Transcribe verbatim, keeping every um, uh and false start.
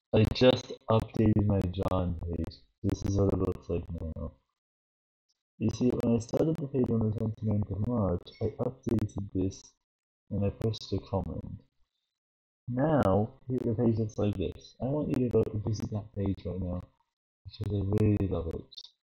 I just updated my John page. This is what it looks like now. You see, when I started the page on the twenty-ninth of March, I updated this and I pushed a comment. Now, the page looks like this. I want you to go and visit that page right now because I really love it.